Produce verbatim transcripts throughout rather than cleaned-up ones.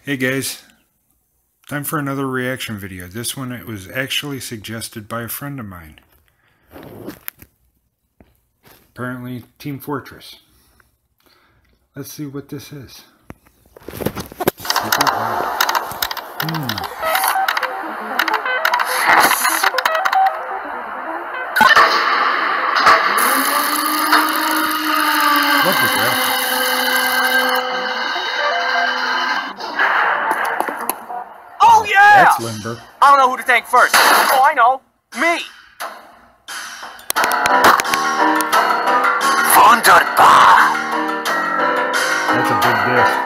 Hey guys, time for another reaction video. This one it was actually suggested by a friend of mine. Apparently Team Fortress. Let's see what this is. Hmm. Love the graphics. Oh yeah! That's limber. I don't know who to thank first. Oh, I know. Me! Wunderbar! That's a big disc.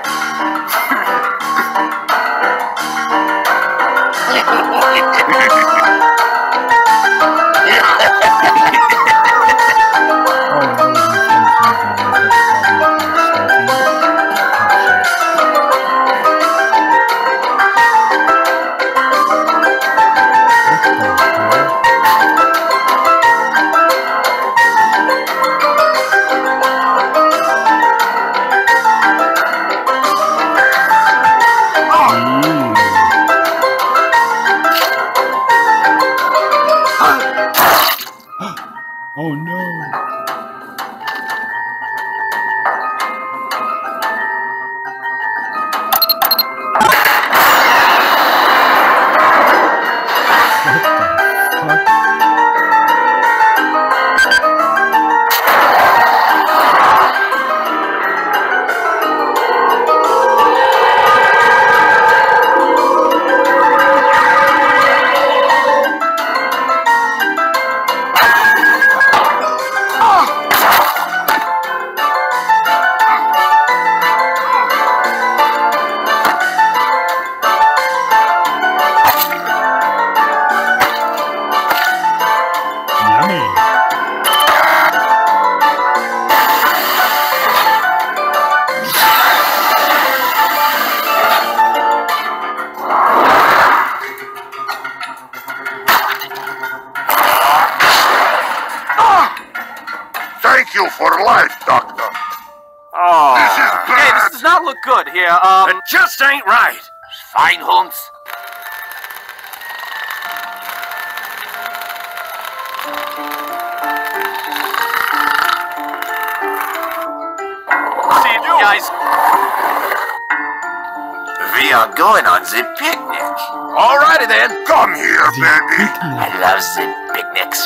Oh no! Thank you for life, Doctor. Oh. This is bad. Hey, this does not look good here. Um. It just ain't right. Fine, Holmes. See you do, guys. We are going on the picnic. Alrighty then. Come here, baby. I love the picnics.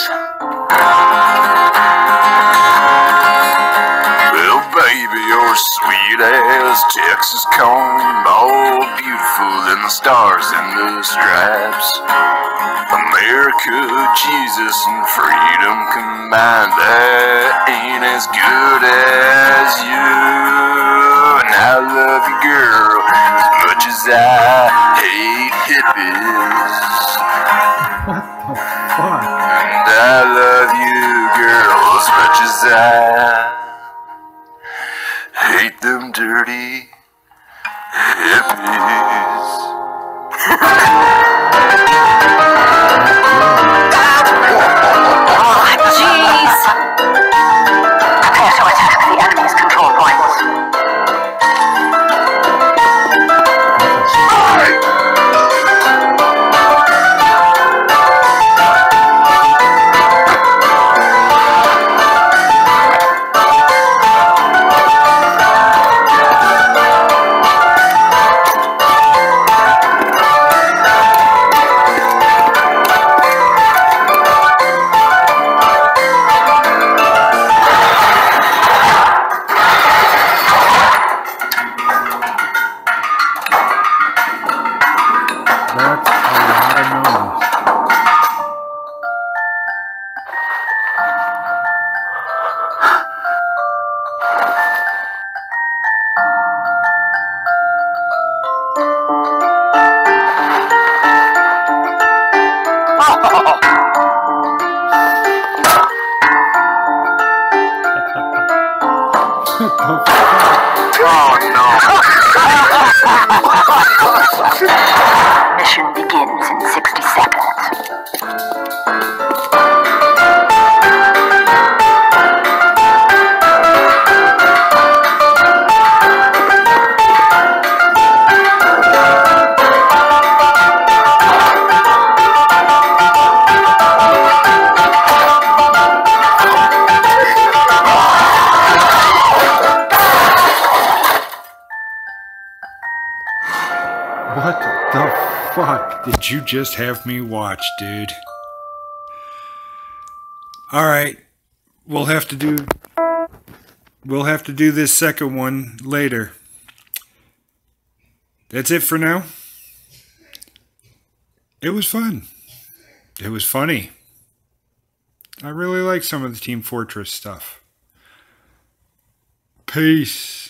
Well, baby, you're sweet as Texas corn, more beautiful than the stars and the stripes. America, Jesus, and freedom combined, that ain't as good as you. And I love you, girl, as much as I hate hippies. What the fuck? And I love you, girl, as much as I hate them dirty hippies. Oh, jeez! Prepare to attack the enemy's control points. That's a lot of noise. Oh no! Mission begins in sixty seconds. did you just have me watch, dude? Alright. We'll have to do... We'll have to do this second one later. That's it for now. It was fun. It was funny. I really like some of the Team Fortress stuff. Peace.